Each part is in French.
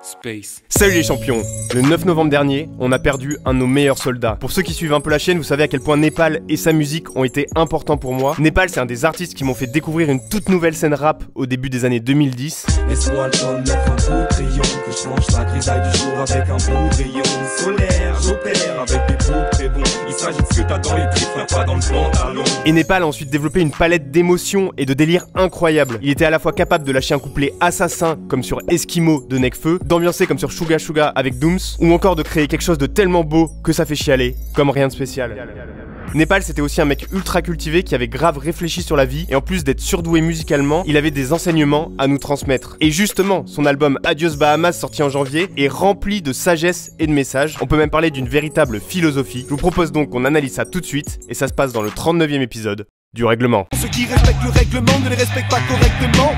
Space. Salut les champions! Le 9 novembre dernier, on a perdu un de nos meilleurs soldats. Pour ceux qui suivent un peu la chaîne, vous savez à quel point Népal et sa musique ont été importants pour moi. Népal, c'est un des artistes qui m'ont fait découvrir une toute nouvelle scène rap au début des années 2010. Laisse-moi le temps de mettre un beau crayon, que je change la grisaille du jour avec un beau rayon solaire. J'opère avec des pots très bons. Il s'agit de ce que t'as dans les tripes, pas dans le pantalon. Et Népal a ensuite développé une palette d'émotions et de délires incroyables. Il était à la fois capable de lâcher un couplet assassin comme sur Eskimo de Nekfeu, d'ambiancer comme sur Suga Suga avec Dooms, ou encore de créer quelque chose de tellement beau que ça fait chialer, comme Rien de spécial. Népal, c'était aussi un mec ultra cultivé qui avait grave réfléchi sur la vie, et en plus d'être surdoué musicalement, il avait des enseignements à nous transmettre. Et justement, son album Adios Bahamas, sorti en janvier, est rempli de sagesse et de messages. On peut même parler d'une véritable philosophie. Je vous propose donc qu'on analyse ça tout de suite, et ça se passe dans le 39e épisode du Règlement. Ceux qui respectent le règlement ne les respectent pas correctement.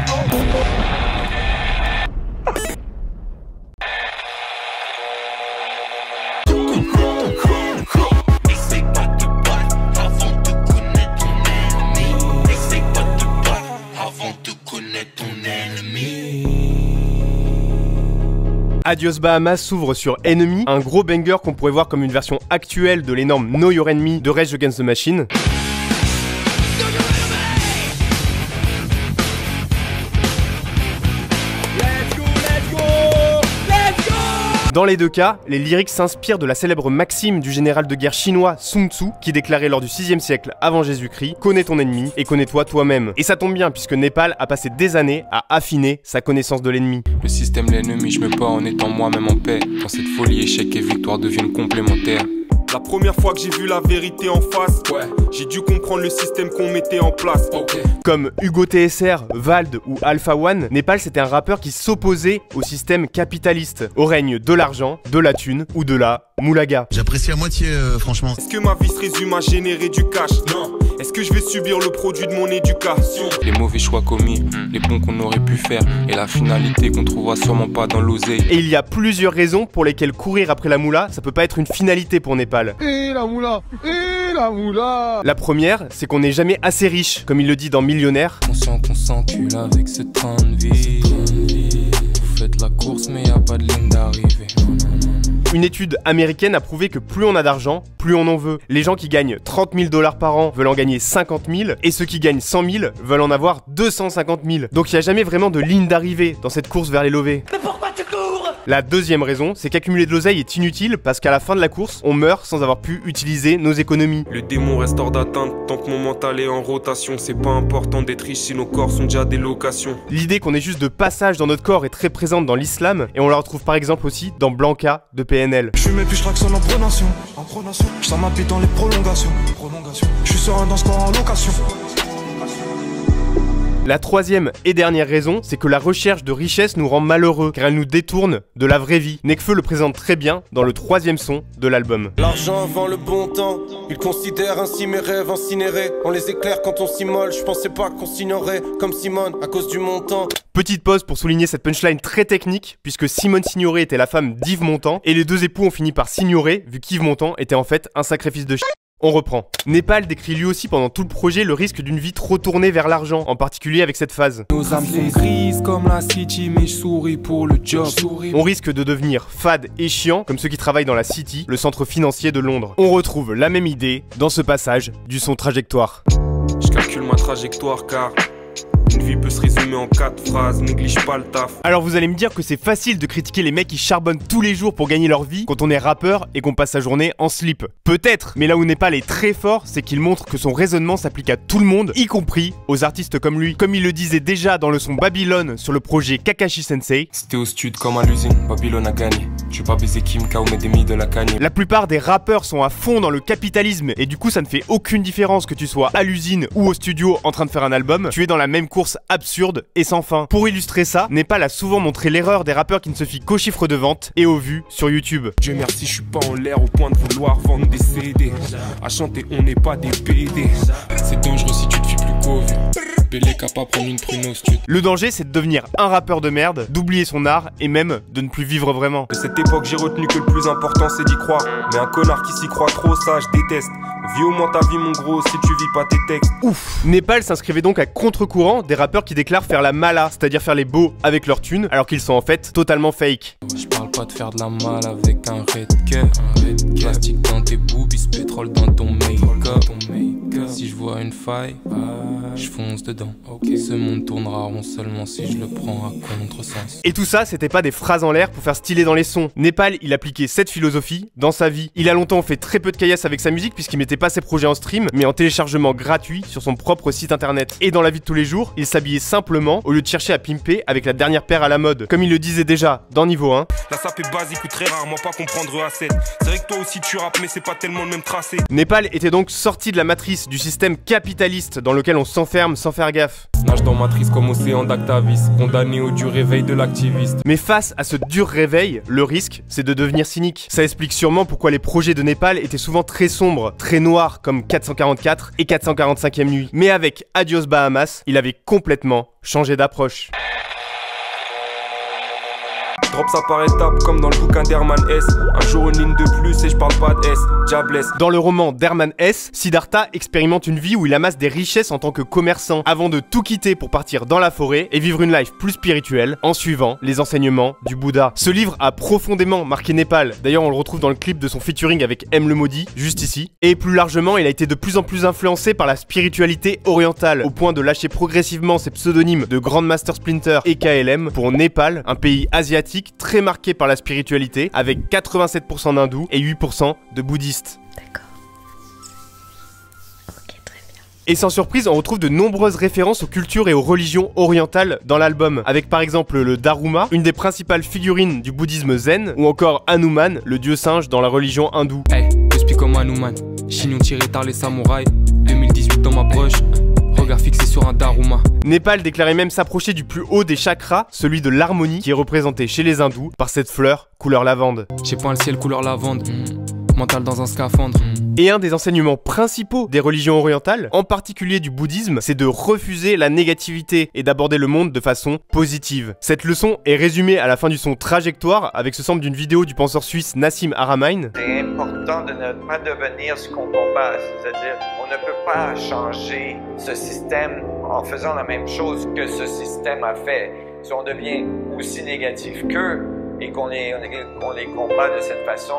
Adios Bahamas s'ouvre sur Enemy, un gros banger qu'on pourrait voir comme une version actuelle de l'énorme Know Your Enemy de Rage Against the Machine. Dans les deux cas, les lyrics s'inspirent de la célèbre maxime du général de guerre chinois Sun Tzu qui déclarait lors du 6e siècle avant Jésus-Christ « Connais ton ennemi et connais-toi toi-même ». Et ça tombe bien puisque Népal a passé des années à affiner sa connaissance de l'ennemi. Le système, l'ennemi, je me bats en étant moi-même en paix. Dans cette folie, échec et victoire deviennent complémentaires. La première fois que j'ai vu la vérité en face, j'ai dû comprendre le système qu'on mettait en place. Comme Hugo TSR, Vald ou Alpha One, Népal c'était un rappeur qui s'opposait au système capitaliste, au règne de l'argent, de la thune ou de la moulaga. J'apprécie à moitié, franchement. Est-ce que ma vie se résume à générer du cash? Non. Est-ce que je vais subir le produit de mon éducation? Les mauvais choix commis, les bons qu'on aurait pu faire, et la finalité qu'on trouvera sûrement pas dans l'oseille. Et il y a plusieurs raisons pour lesquelles courir après la moula, ça peut pas être une finalité pour Népal. Et la moula, et la moula. La première, c'est qu'on n'est jamais assez riche, comme il le dit dans Millionnaire. Conscient qu'on s'encule avec ce train de vie. Vous faites la course mais y a pas de ligne d'arrivée. Une étude américaine a prouvé que plus on a d'argent, plus on en veut. Les gens qui gagnent 30 000 $ par an veulent en gagner 50 000, et ceux qui gagnent 100 000 veulent en avoir 250 000. Donc il n'y a jamais vraiment de ligne d'arrivée dans cette course vers les lovés. Mais pourquoi tu cours? La deuxième raison, c'est qu'accumuler de l'oseille est inutile parce qu'à la fin de la course, on meurt sans avoir pu utiliser nos économies. Le démon reste hors d'atteinte tant que mon mental est en rotation. C'est pas important d'être riche si nos corps sont déjà des locations. L'idée qu'on est juste de passage dans notre corps est très présente dans l'islam, et on la retrouve par exemple aussi dans Blanca de PNL. Je fume et puis je klaxonne en pronation. Je sens ma bite dans les prolongations. Je suis serein dans ce corps en location. La troisième et dernière raison, c'est que la recherche de richesse nous rend malheureux, car elle nous détourne de la vraie vie. Nekfeu le présente très bien dans le troisième son de l'album. L'argent avant le bon temps, ils considèrent ainsi mes rêves incinérés. On les éclaire quand on s'immole, je pensais pas qu'on signerait comme Simone à cause du montant. Petite pause pour souligner cette punchline très technique, puisque Simone Signoret était la femme d'Yves Montand, et les deux époux ont fini par s'ignorer, vu qu'Yves Montand était en fait un sacrifice de On reprend. Népal décrit lui aussi pendant tout le projet le risque d'une vie trop tournée vers l'argent, en particulier avec cette phase. Nos âmes sont grises comme la city, mais je souris pour le job. On risque de devenir fade et chiant comme ceux qui travaillent dans la City, le centre financier de Londres. On retrouve la même idée dans ce passage du son Trajectoire. Je calcule ma trajectoire car une vie peut se résumer en 4 phrases, néglige pas le taf. Alors vous allez me dire que c'est facile de critiquer les mecs qui charbonnent tous les jours pour gagner leur vie quand on est rappeur et qu'on passe sa journée en slip. Peut-être, mais là où Népal est très fort, c'est qu'il montre que son raisonnement s'applique à tout le monde, y compris aux artistes comme lui. Comme il le disait déjà dans le son Babylone sur le projet Kakashi Sensei. C'était au stud comme à l'usine, Babylone a gagné. Je vais pas baiser Kim K ou Medemi de la cagne. La plupart des rappeurs sont à fond dans le capitalisme et du coup ça ne fait aucune différence que tu sois à l'usine ou au studio en train de faire un album, tu es dans la même course absurde et sans fin. Pour illustrer ça, Népal a souvent montré l'erreur des rappeurs qui ne se fient qu'aux chiffres de vente et aux vues sur YouTube. Dieu merci, je suis pas en l'air au point de vouloir vendre des CD. À chanter, on n'est pas des PD. C'est dangereux si tu te fies plus qu'aux vues. Bélé capable prendre une prune au stud. Le danger, c'est de devenir un rappeur de merde, d'oublier son art et même de ne plus vivre vraiment. De cette époque, j'ai retenu que le plus important c'est d'y croire. Mais un connard qui s'y croit trop, ça je déteste. Vis au moins ta vie mon gros si tu vis pas tes textes. Ouf. Népal s'inscrivait donc à contre-courant des rappeurs qui déclarent faire la mala, c'est-à-dire faire les beaux avec leur thune, alors qu'ils sont en fait totalement fake. Je parle pas de faire de la malle avec un red cut. Plastique dans tes boobies, pétrole dans ton make-up. Si je vois une faille, je fonce dedans. Ce monde tournera rond seulement si je le prends à contresens. Et tout ça, c'était pas des phrases en l'air pour faire stylé dans les sons. Népal, il appliquait cette philosophie dans sa vie. Il a longtemps fait très peu de caillasse avec sa musique puisqu'il mettait pas ses projets en stream, mais en téléchargement gratuit sur son propre site internet. Et dans la vie de tous les jours, il s'habillait simplement au lieu de chercher à pimper avec la dernière paire à la mode. Comme il le disait déjà dans Niveau 1. La sape est basique ou très rarement pas comprendre A7. C'est vrai que toi aussi tu rappes mais c'est pas tellement le même tracé. Népal était donc sorti de la matrice du système capitaliste dans lequel on s'enferme sans faire gaffe. Nage dans matrice comme océan d'Actavis, condamné au dur réveil de l'activiste. Mais face à ce dur réveil, le risque, c'est de devenir cynique. Ça explique sûrement pourquoi les projets de Népal étaient souvent très sombres, très noirs comme 444 et 445e nuit. Mais avec Adios Bahamas, il avait complètement changé d'approche. Drop ça par étapes comme dans le bouquin d'Herman S. Un jour une ligne de plus et je parle pas de S, Diablesse. Dans le roman d'Herman S, Siddhartha expérimente une vie où il amasse des richesses en tant que commerçant avant de tout quitter pour partir dans la forêt et vivre une life plus spirituelle en suivant les enseignements du Bouddha. Ce livre a profondément marqué Népal. D'ailleurs, on le retrouve dans le clip de son featuring avec M le Maudit, juste ici. Et plus largement, il a été de plus en plus influencé par la spiritualité orientale, au point de lâcher progressivement ses pseudonymes de Grandmaster Splinter et KLM pour Népal, un pays asiatique très marqué par la spiritualité, avec 87% d'hindous et 8% de bouddhistes. D'accord. Ok, très bien. Et sans surprise, on retrouve de nombreuses références aux cultures et aux religions orientales dans l'album, avec par exemple le Daruma, une des principales figurines du bouddhisme zen, ou encore Hanuman, le dieu singe dans la religion hindoue. Hey, je suis comme Hanuman, chignon tiré par les samouraïs, 2018 dans ma poche. Regard fixé sur un Daruma. Népal déclarait même s'approcher du plus haut des chakras, celui de l'harmonie, qui est représenté chez les hindous par cette fleur couleur lavande. J'ai peint le ciel couleur lavande, mental dans un scaphandre. Et un des enseignements principaux des religions orientales, en particulier du bouddhisme, c'est de refuser la négativité et d'aborder le monde de façon positive. Cette leçon est résumée à la fin du son Trajectoire avec ce sample d'une vidéo du penseur suisse Nassim Haramein. C'est important de ne pas devenir ce qu'on combat, c'est-à-dire on ne peut pas changer ce système en faisant la même chose que ce système a fait. Si on devient aussi négatif qu'eux et qu'on les combat de cette façon,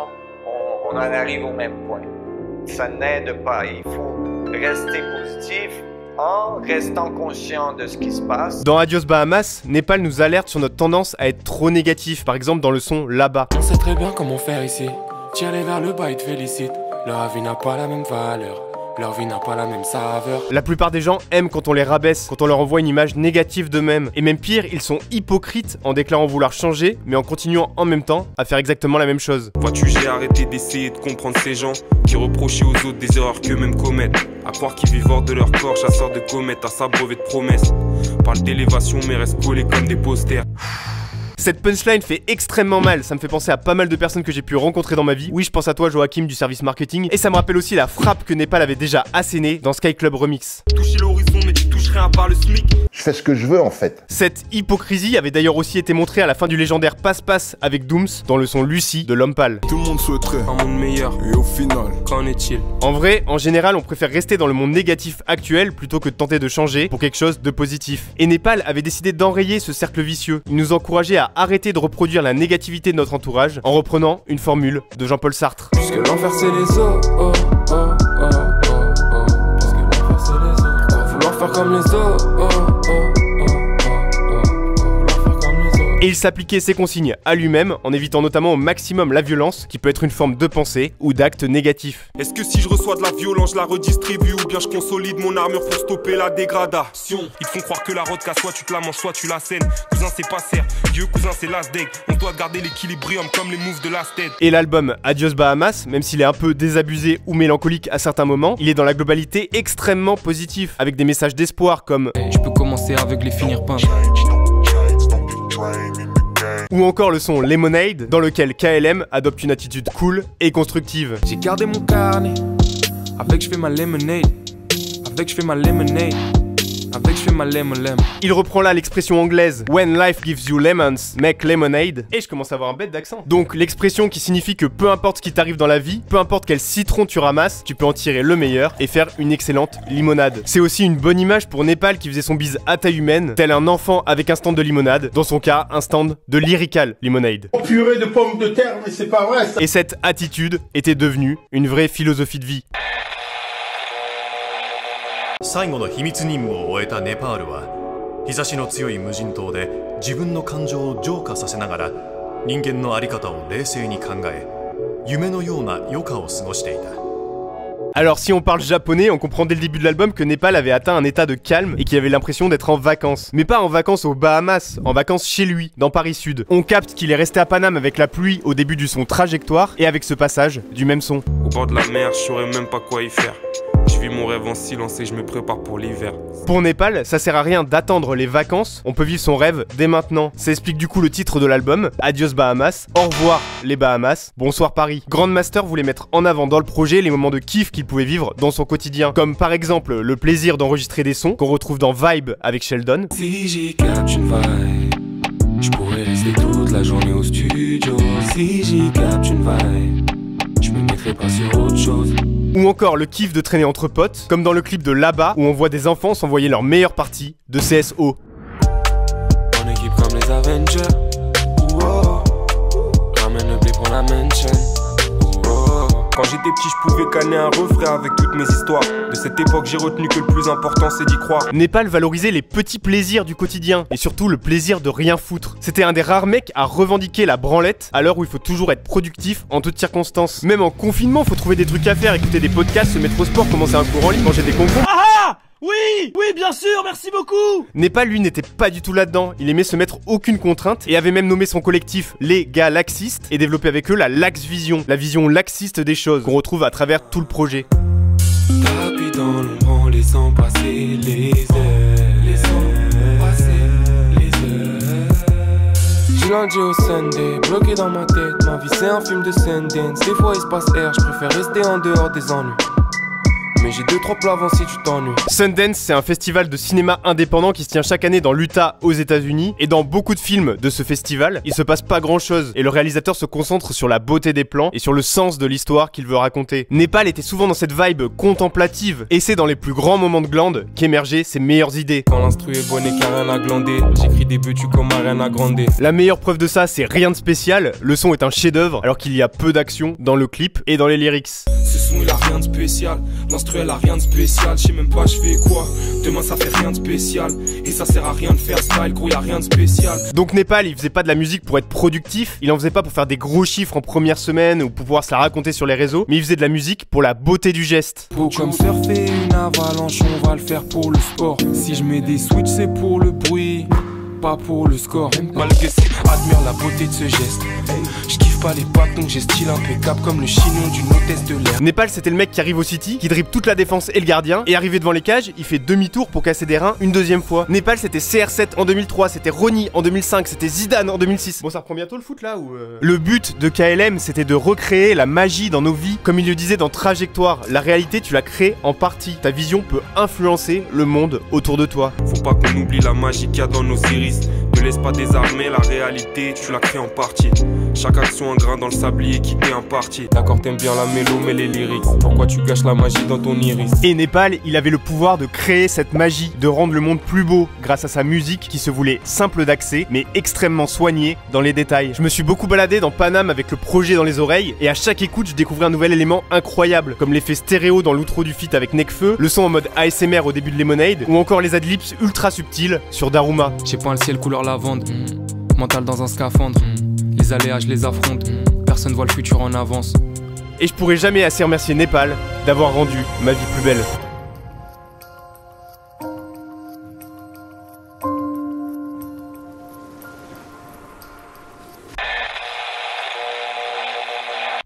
on en arrive au même point. Ça n'aide pas, il faut rester positif en restant conscient de ce qui se passe. Dans Adios Bahamas, Népal nous alerte sur notre tendance à être trop négatif, par exemple dans le son Là-bas. On sait très bien comment faire ici, tire-les vers le bas et te félicite. Leur vie n'a pas la même valeur, leur vie n'a pas la même saveur. La plupart des gens aiment quand on les rabaisse, quand on leur envoie une image négative d'eux-mêmes. Et même pire, ils sont hypocrites en déclarant vouloir changer, mais en continuant en même temps à faire exactement la même chose. Vois-tu, j'ai arrêté d'essayer de comprendre ces gens qui reprochaient aux autres des erreurs qu'eux-mêmes commettent. À croire qu'ils vivent hors de leur corps, chasseurs de comètes, à s'abreuver de promesses. Parle d'élévation mais restent collés comme des posters. Cette punchline fait extrêmement mal, ça me fait penser à pas mal de personnes que j'ai pu rencontrer dans ma vie. Oui, je pense à toi Joachim du service marketing. Et ça me rappelle aussi la frappe que Népal avait déjà assénée dans Sky Club Remix. Toucher l'horizon mais tu touches rien à part le SMIC. Je fais ce que je veux en fait. Cette hypocrisie avait d'ailleurs aussi été montrée à la fin du légendaire Passe-Passe avec Dooms dans le son Lucie de L'Homme Pâle. Tout le monde souhaiterait Un monde meilleur, et au final, qu'en est-il? En vrai, en général, on préfère rester dans le monde négatif actuel plutôt que de tenter de changer pour quelque chose de positif. Et Népal avait décidé d'enrayer ce cercle vicieux. Il nous encourageait à arrêter de reproduire la négativité de notre entourage en reprenant une formule de Jean-Paul Sartre. Puisque l'enfer c'est les os, oh, oh, oh, oh, oh. Puisque l'enfer c'est les os, pas vouloir faire comme les os, oh, oh, oh, oh, oh. Vouloir faire comme les os. Et il s'appliquait ces consignes à lui-même en évitant notamment au maximum la violence qui peut être une forme de pensée ou d'acte négatif. Est-ce que si je reçois de la violence, je la redistribue ou bien je consolide mon armure pour stopper la dégradation? Ils te font croire que la rodka, soit tu te la manges, soit tu la scènes. Cousin, c'est pas serre, Dieu, cousin, c'est l'as d'aigle. On doit garder l'équilibrium comme les moves de Last Dead. Et l'album Adios Bahamas, même s'il est un peu désabusé ou mélancolique à certains moments, il est dans la globalité extrêmement positif, avec des messages d'espoir comme Je peux commencer avec les finir peintres. ou encore le son Lemonade, dans lequel KLM adopte une attitude cool et constructive. J'ai gardé mon carnet, avec je fais ma lemonade, avec je fais ma lemonade. Avec je fais ma lemon. Il reprend là l'expression anglaise When life gives you lemons, make lemonade. Et je commence à avoir un bête d'accent. Donc l'expression qui signifie que peu importe ce qui t'arrive dans la vie, peu importe quel citron tu ramasses, tu peux en tirer le meilleur et faire une excellente limonade. C'est aussi une bonne image pour Népal qui faisait son bise à taille humaine, tel un enfant avec un stand de limonade, dans son cas un stand de lyrical lemonade. Oh, purée de pommes de terre, mais c'est pas vrai ça. Et cette attitude était devenue une vraie philosophie de vie. 最後の秘密任務を終えたネパールは日差しの強い無人島で自分の感情を浄化させながら人間の在り方を冷静に考え夢のような余暇を過ごしていた。 Alors si on parle japonais, on comprend dès le début de l'album que Népal avait atteint un état de calme et qu'il avait l'impression d'être en vacances. Mais pas en vacances aux Bahamas, en vacances chez lui, dans Paris Sud. On capte qu'il est resté à Paname avec la pluie au début du son Trajectoire et avec ce passage du même son. Au bord de la mer, je saurais même pas quoi y faire. Je vis mon rêve en silence et je me prépare pour l'hiver. Pour Népal, ça sert à rien d'attendre les vacances, on peut vivre son rêve dès maintenant. Ça explique du coup le titre de l'album, Adios Bahamas, au revoir les Bahamas, bonsoir Paris. Grandmaster voulait mettre en avant dans le projet les moments de kiff qu'il pouvait vivre dans son quotidien, comme par exemple le plaisir d'enregistrer des sons qu'on retrouve dans Vibe avec Sheldon. Si j'y capte une vibe, je pourrais rester toute la journée au studio. Si j'y capte une vibe, je me mettrai pas sur autre chose. Ou encore le kiff de traîner entre potes, comme dans le clip de Là-bas où on voit des enfants s'envoyer leur meilleure partie de CSO. En équipe comme les Avengers, wow. Ramène le blé pour la mention. Wow. Quand j'étais petit, je pouvais canner un refrain avec toutes mes histoires. De cette époque, j'ai retenu que le plus important, c'est d'y croire. Népal valorisait les petits plaisirs du quotidien, et surtout le plaisir de rien foutre. C'était un des rares mecs à revendiquer la branlette, à l'heure où il faut toujours être productif en toutes circonstances. Même en confinement, faut trouver des trucs à faire, écouter des podcasts, se mettre au sport, commencer un cours en ligne, manger des concours. Oui, bien sûr, merci beaucoup. Népal, lui, n'était pas du tout là-dedans. Il aimait se mettre aucune contrainte et avait même nommé son collectif les gars laxistes et développé avec eux la Lax Vision, la vision laxiste des choses qu'on retrouve à travers tout le projet. Tapis dans l'ombre en laissant passer les heures, du lundi au Sunday, bloqué dans ma tête, ma vie c'est un film de Sundance. Des fois il se passe air, je préfère rester en dehors des ennuis. Mais j'ai 2-3 plats avant si tu t'ennuies. Sundance, c'est un festival de cinéma indépendant qui se tient chaque année dans l'Utah aux États-Unis. Et dans beaucoup de films de ce festival, il se passe pas grand chose. Et le réalisateur se concentre sur la beauté des plans et sur le sens de l'histoire qu'il veut raconter. Népal était souvent dans cette vibe contemplative. Et c'est dans les plus grands moments de glande qu'émergeaient ses meilleures idées. Quand l'instru est bonne et qu'il n'y a rien à glander, j'écris des buts comme Ariana Grande. La meilleure preuve de ça, c'est rien de spécial. Le son est un chef-d'œuvre alors qu'il y a peu d'action dans le clip et dans les lyrics. Ce son il a rien de spécial, l'instru elle a rien de spécial, je sais même pas je fais quoi. Demain ça fait rien de spécial, et ça sert à rien de faire style, gros y a rien de spécial. Donc Népal, il faisait pas de la musique pour être productif, il en faisait pas pour faire des gros chiffres en première semaine ou pour pouvoir se la raconter sur les réseaux, mais il faisait de la musique pour la beauté du geste. Beau comme surfer une avalanche, on va le faire pour le sport. Si je mets des switches c'est pour le bruit, pas pour le score. Malgré ça, admire la beauté de ce geste. Je kiffe pas les pattes donc j'ai style impeccable comme le chignon d'une hôtesse de l'air. Népal, c'était le mec qui arrive au City, qui dribble toute la défense et le gardien, et arrivé devant les cages, il fait demi-tour pour casser des reins une deuxième fois. Népal, c'était CR7 en 2003, c'était Ronnie en 2005, c'était Zidane en 2006. Bon, ça reprend bientôt le foot là ou Le but de KLM, c'était de recréer la magie dans nos vies. Comme il le disait dans Trajectoire, la réalité, tu la crées en partie. Ta vision peut influencer le monde autour de toi. Faut pas qu'on oublie la magie qu'il y a dans nos iris. Ne laisse pas désarmer la réalité, tu la crées en partie. Chaque action un grain dans le sablier qui t'est imparti. D'accord, t'aimes bien la mélo mais les lyrics, pourquoi tu gâches la magie dans ton iris? Et Népal, il avait le pouvoir de créer cette magie, de rendre le monde plus beau grâce à sa musique qui se voulait simple d'accès mais extrêmement soignée dans les détails. Je me suis beaucoup baladé dans Paname avec le projet dans les oreilles et à chaque écoute je découvrais un nouvel élément incroyable, comme l'effet stéréo dans l'outro du feat avec Nekfeu, le son en mode ASMR au début de Lemonade ou encore les adlibs ultra subtils sur Daruma. J'ai peint le ciel couleur lavande, mental dans un scaphandre, les aléas je les affronte, personne voit le futur en avance. Et je pourrais jamais assez remercier Népal d'avoir rendu ma vie plus belle.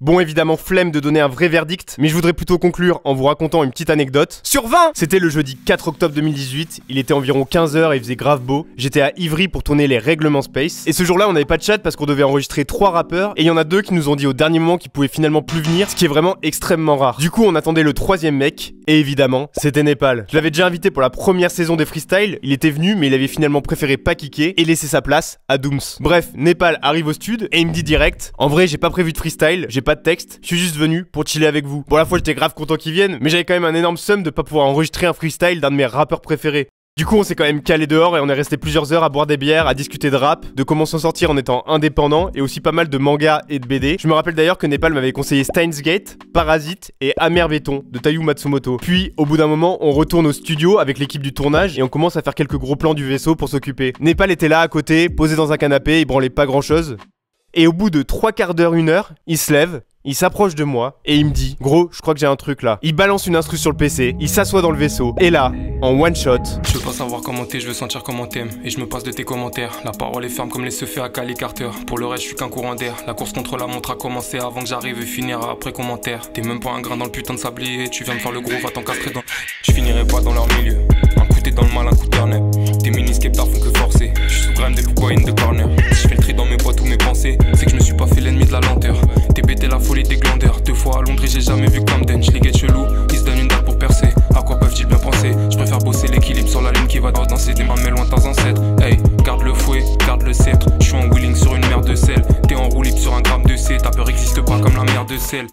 Bon, évidemment, flemme de donner un vrai verdict, mais je voudrais plutôt conclure en vous racontant une petite anecdote. Sur 20! C'était le jeudi 4 octobre 2018, il était environ 15h et il faisait grave beau. J'étais à Ivry pour tourner les règlements Space. Et ce jour-là, on n'avait pas de chat parce qu'on devait enregistrer 3 rappeurs, et il y en a 2 qui nous ont dit au dernier moment qu'ils pouvaient finalement plus venir, ce qui est vraiment extrêmement rare. Du coup, on attendait le 3e mec, et évidemment, c'était Népal. Je l'avais déjà invité pour la première saison des freestyles, il était venu, mais il avait finalement préféré pas kicker et laisser sa place à Dooms. Bref, Népal arrive au stud et il me dit direct: en vrai, j'ai pas prévu de freestyle, j'ai pas de texte, je suis juste venu pour chiller avec vous. Bon, à la fois, j'étais grave content qu'ils viennent, mais j'avais quand même un énorme seum de pas pouvoir enregistrer un freestyle d'un de mes rappeurs préférés. Du coup, on s'est quand même calé dehors et on est resté plusieurs heures à boire des bières, à discuter de rap, de comment s'en sortir en étant indépendant et aussi pas mal de mangas et de BD. Je me rappelle d'ailleurs que Népal m'avait conseillé Steins Gate, Parasite et Amer Béton de Taiyu Matsumoto. Puis, au bout d'un moment, on retourne au studio avec l'équipe du tournage et on commence à faire quelques gros plans du vaisseau pour s'occuper. Népal était là à côté, posé dans un canapé, il branlait pas grand chose. Et au bout de 3/4 d'heure, 1 heure, il se lève, il s'approche de moi et il me dit: gros, je crois que j'ai un truc là. Il balance une instru sur le PC, il s'assoit dans le vaisseau et là, en one shot: je veux pas savoir comment t'es, je veux sentir comment t'aimes. Et je me passe de tes commentaires. La parole est ferme comme les se fait à Cali Carter. Pour le reste, je suis qu'un courant d'air. La course contre la montre a commencé avant que j'arrive et finira après commentaire. T'es même pas un grain dans le putain de sablier. Tu viens me faire le gros, va t'encastrer dans. Je finirai pas dans leur milieu. Un coup t'es dans le mal, un coup t'es tes mini-skeptards font que forcer. Je suis sous gramme des pourquoi in the corner. Si je fais le tri dans mes boîtes ou mes pensées, c'est que je me suis pas fait l'ennemi de la lenteur. T'es bêté la folie des glandeurs. 2 fois à Londres et j'ai jamais vu Camden. Je les guette chelou, ils se donnent une date pour percer. À quoi peuvent-ils bien penser? Je préfère bosser l'équilibre sur la ligne qui va danser des mains mais loin de tes ancêtres. Hey, garde le fouet, garde le sceptre. Je suis en wheeling sur une mer de sel. T'es en roue libre sur un gramme de C. Ta peur existe pas comme la mer de sel.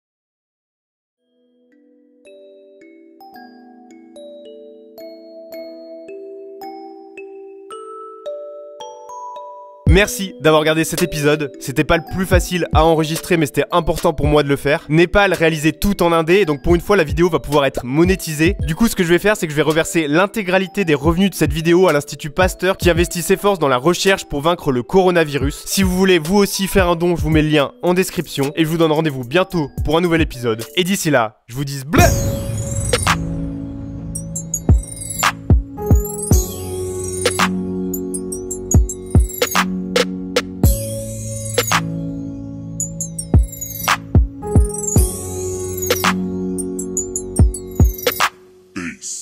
Merci d'avoir regardé cet épisode. C'était pas le plus facile à enregistrer, mais c'était important pour moi de le faire. Népal réalisait tout en indé, et donc pour une fois la vidéo va pouvoir être monétisée. Du coup, ce que je vais faire, c'est que je vais reverser l'intégralité des revenus de cette vidéo à l'Institut Pasteur, qui investit ses forces dans la recherche pour vaincre le coronavirus. Si vous voulez vous aussi faire un don, je vous mets le lien en description, et je vous donne rendez-vous bientôt pour un nouvel épisode. Et d'ici là, je vous dis bleu.